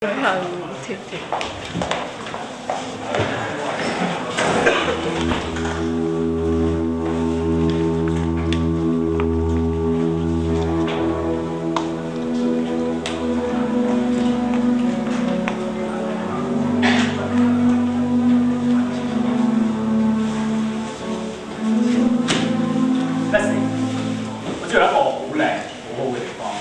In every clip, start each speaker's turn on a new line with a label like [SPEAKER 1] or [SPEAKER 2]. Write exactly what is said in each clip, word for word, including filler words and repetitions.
[SPEAKER 1] 行貼貼。
[SPEAKER 2] Leslie，我知道有一個好靚、好好嘅地方，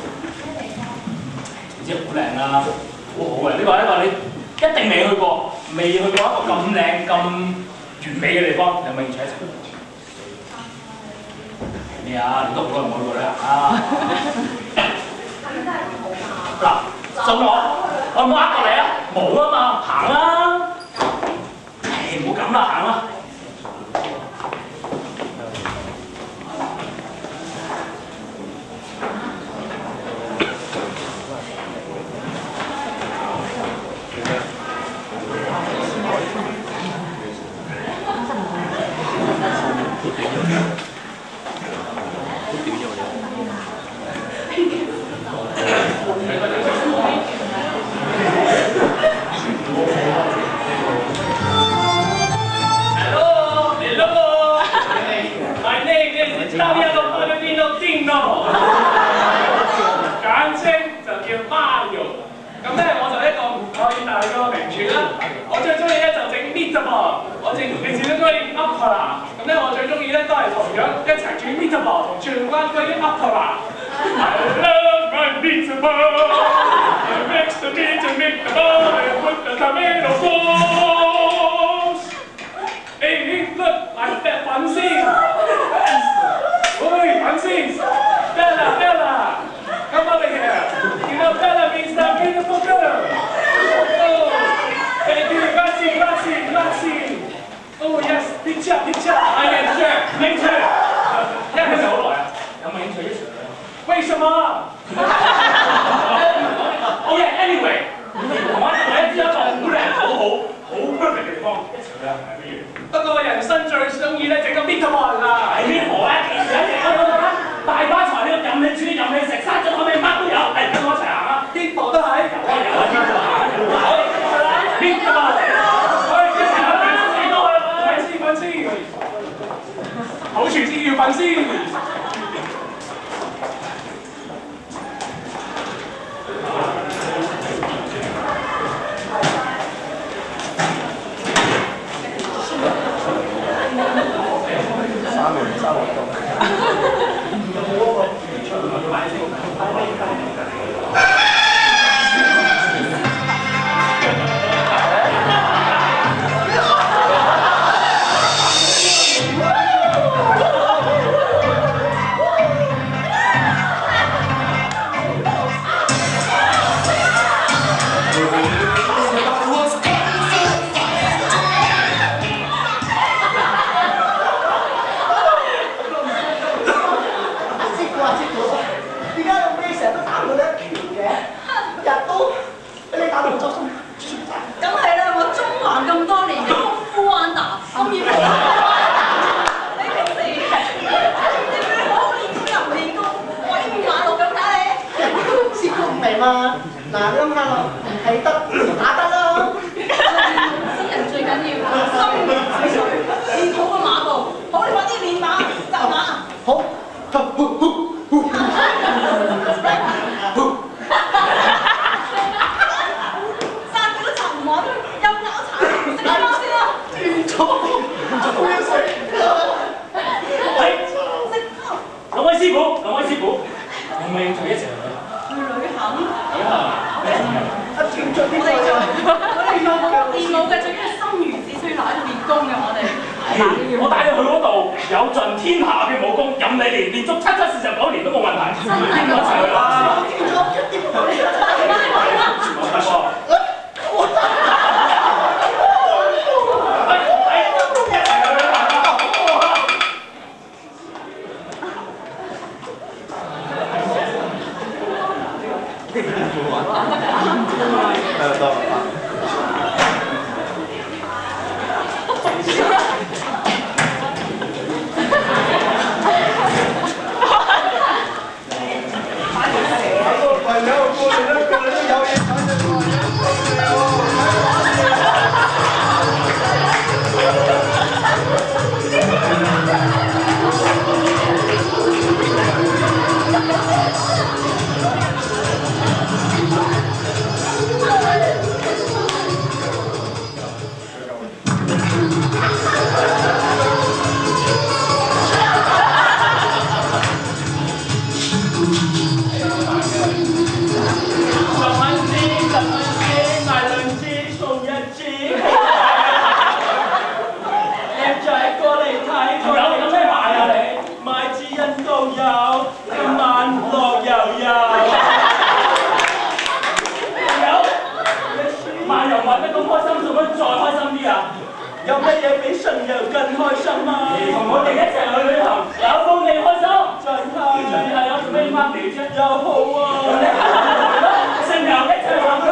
[SPEAKER 2] 你知好靚啦，好好嘅。呢個呢個你一定未去過，未去過一個咁靚、咁完美嘅地方，有冇興趣一齊？咩啊？你都好耐冇去過啦啊！嗱，信我，我冇呃過你啊，冇啊嘛，行啦！唉，唔好咁啦，行啦！
[SPEAKER 3] Italiano Filipino Dino， 簡稱就叫 Mario。咁咧我就一個唔可以大個名廚啦。我最中意咧就整 meatball， 我正平時都中意 opera。咁咧我最中意咧都係同樣一齊煮 meatball 同荃灣區啲 opera。I love my meatball, I mix the meat and meatball and put the tomato sauce. Hey, look, my fat 粉絲。 Oi, Francis! Bella, Bella! Come over here! You know Bella means that beautiful girl! Oh! Thank you, grazie, grazie, grazie! Oh yes, picture, picture! I am sure, me too! 聽咗好耐啊，有冇興趣一齊去？為什麼 ？Oh yeah, anyway， 我哋咧知一個好靚、好好、好 perfect 嘅地方，一齊去啊！不如。 不過我人生最中意咧整個 meatball 啦，係 meatball 啊，其實一直喺度啦，大把材料，任你煮任你食，生咗我哋乜都有，係跟我一齊行啊 ！meatball 都係，有啊有啊 meatball，meatball， 我哋一齊去幾多去？粉絲粉絲，好廚師要粉絲。 三個三個鐘。
[SPEAKER 4] 嗱，諗下咯，唔睇得打得啦。
[SPEAKER 5] 新人最緊要心如止水，練好個馬步。好，你快啲練馬，扎馬。
[SPEAKER 4] 好。
[SPEAKER 5] 三個都插唔穩，又拗柴，食咗貓先啦。
[SPEAKER 4] 斷咗，冇嘢食。
[SPEAKER 2] 係。兩位師傅，兩位師傅，有冇興趣一齊去？
[SPEAKER 5] 去旅行，
[SPEAKER 2] 旅行，
[SPEAKER 4] 啊斷咗啲
[SPEAKER 5] 我哋做，我哋做練武嘅最緊要心如止水，留喺度練功嘅我哋。
[SPEAKER 2] 我帶你去嗰度有盡天下嘅武功，任你練，練足七七四十九年都冇問題。
[SPEAKER 5] 真係
[SPEAKER 2] 一齊去啦！
[SPEAKER 4] 斷咗一啲冇嘢。
[SPEAKER 2] 冇錯。
[SPEAKER 4] 係有過嚟啦。
[SPEAKER 2] 玩得咁開心，做乜再開心啲啊？
[SPEAKER 1] 有乜嘢比順遊更開心啊？
[SPEAKER 2] 同我哋一齊去旅行，有冇你開心？
[SPEAKER 1] 真係
[SPEAKER 2] 係啊，做咩翻嚟啫？
[SPEAKER 1] 又好啊！
[SPEAKER 2] 順遊一齊玩咯！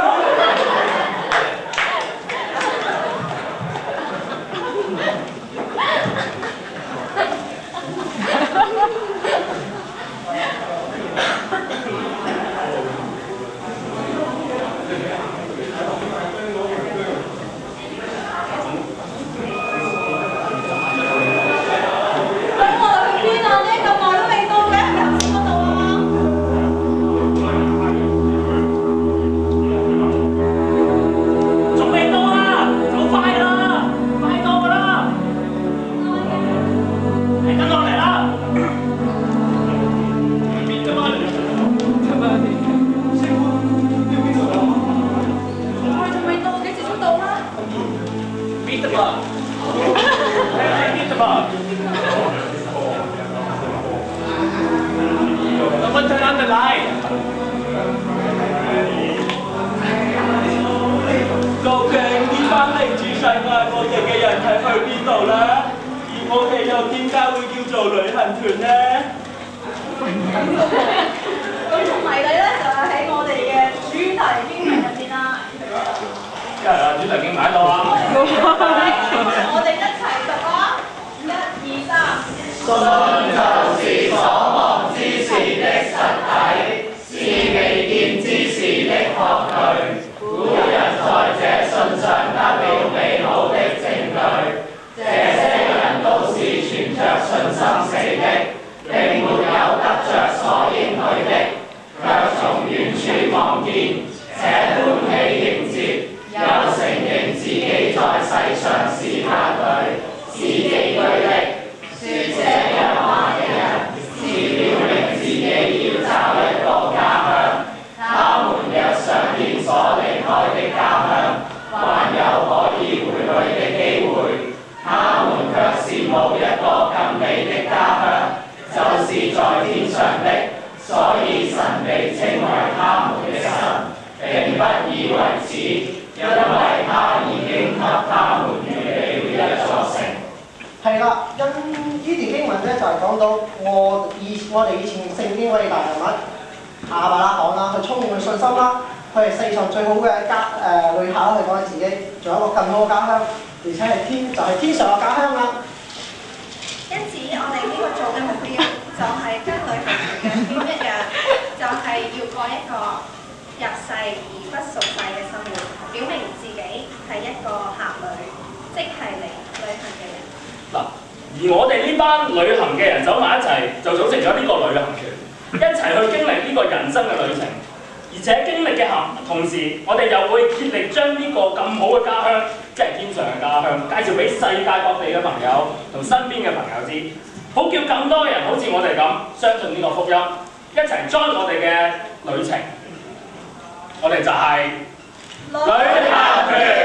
[SPEAKER 4] 係啦，因呢段經文咧就係講到我以我哋以前聖經偉大人物亞伯拉罕啦，佢充滿信心啦，佢係世上最好嘅家誒旅客啦，佢講緊自己仲有一個更好嘅家鄉，而且係天就係、是、天上嘅家鄉啦。
[SPEAKER 6] 因此，我哋呢個做嘅目標就係跟旅行團嘅標一樣，就係要過一個入世而不屬世嘅生活，表明自己係一個客旅，即係嚟旅行嘅人。
[SPEAKER 2] 嗱，而我哋呢班旅行嘅人走埋一齊，就組成咗呢個旅行團，一齊去經歷呢個人生嘅旅程。而且經歷嘅行同時，我哋又會竭力將呢個咁好嘅家鄉，即係天上嘅家鄉，介紹俾世界各地嘅朋友同身邊嘅朋友知，好叫更多人好似我哋咁相信呢個福音，一齊 join 我哋嘅旅程。我哋就係旅行團。